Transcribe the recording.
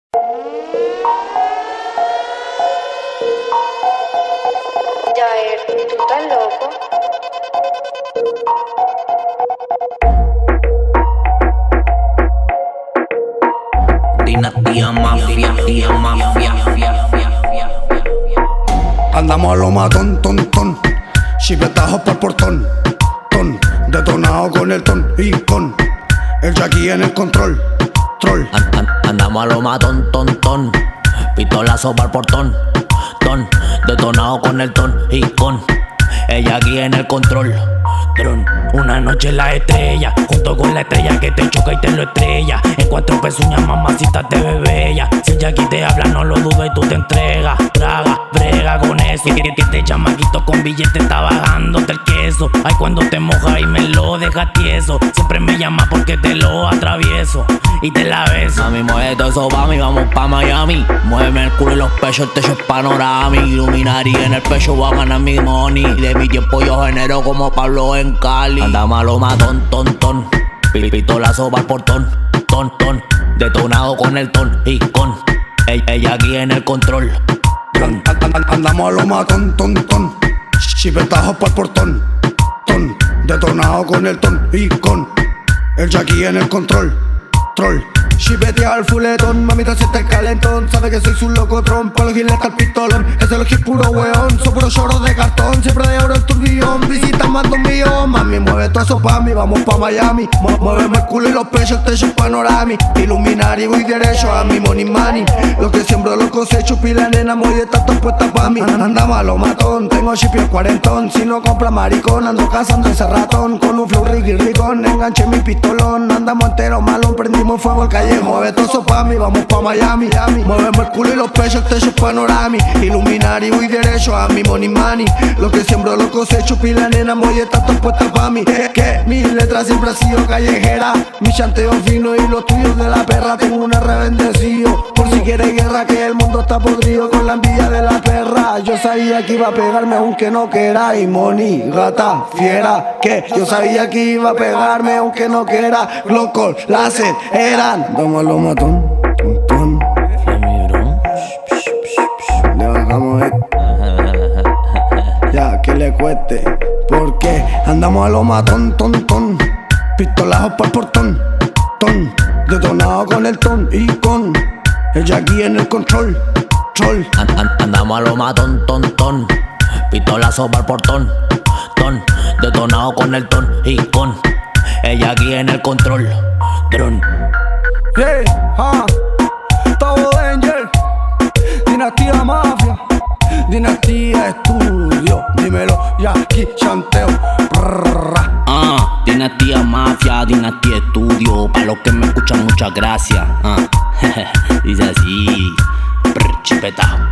Jair, ¿tú estás loco? Dinastía mafia, Andamos a lo matón, ton. Chipetazos por portón, ton. Detonado con el ton y con el Jackie en el control, troll. Andamos a lo matón, ton. Pistolazo para el portón, ton. Detonado con el ton y con ella aquí en el control. Una noche en la estrella, junto con la estrella que te choca y te lo estrella. En 4 pezuñas, mamacita, te ve bella. Si el Jackie te habla, no lo dudo y tú te entregas. Traga, brega con eso. Que este chamaquito con billete está bajándote el queso. Ay, cuando te moja y me lo dejas tieso. Siempre me llama porque te lo atravieso y te la beso. Mami, mueve todo eso pa' mí, vamos pa' Miami. Muéveme el culo y los pechos, el techo es panorama. Illuminati en el pecho, voy a ganar mi money. De mi tiempo yo genero como Pablo en Cali. Andamos a lo matón, ton. Pistolazo para el portón, ton. Detonado con el ton y con ella aquí en el control. Andamos a lo matón, ton. Chipetazos por portón, ton. Detonado con el ton y con el Jackie en el control, troll. Chipetea al fuletón, mamita siente el calentón. Sabe que soy su locotrón, pa' los giles está el pistolón. Ese es puro weón, son puros lloros de cartón. Siempre de oro el turbillón, visitas más de 1 millón. Mami, mueve todo eso pa' mí, vamos pa' Miami. Muéveme el culo y los pechos, el techo es panorama. Illuminati, voy derecho a mi money. Lo que siembro lo cosecho, pila nena, muy de tanto puesta pa' mí. Andamos a lo matón, tengo chip y el cuarentón. Si no compra maricón, ando cazando ese ratón. Con un flow ricón, enganché mi pistolón. Andamos entero malón, prendimos fuego el callejón. Mueve todo eso pa' mí, vamos pa' Miami. Muéveme el culo y los pechos, el techo es panorama. Illuminati, voy derecho a mi money. Lo que siembro lo cosecho, pila nena, muy está todo puesta pa' mí. Que mi letra siempre ha sido callejera. Mi chanteo fino y los tuyos de la perra. Tengo un rebendecido, por si quieres guerra, que el mundo está podrido con la envidia de la perra. Yo sabía que iba a pegarme aunque no quiera. Y money, gata, fiera. Que yo sabía que iba a pegarme aunque no quiera. Glocol, láser, eran. Vamos a lo matón, ton. Le bajamos ya que le cueste, porque andamos a lo matón, ton. Pistolazos por portón, ton. Detonado con el ton y con el Jackie en el control, troll. Andamos a lo matón, ton. Pistolazo para el portón, ton. Detonado con el ton y con ella aquí en el control. Tavo Danger, Dinastía Mafia, Dinastía Estudio, dímelo, Jackie chanteo. Dinastía Mafia, Dinastía Estudio. Pa' los que me escuchan, muchas gracias. Dice así, chipetazo.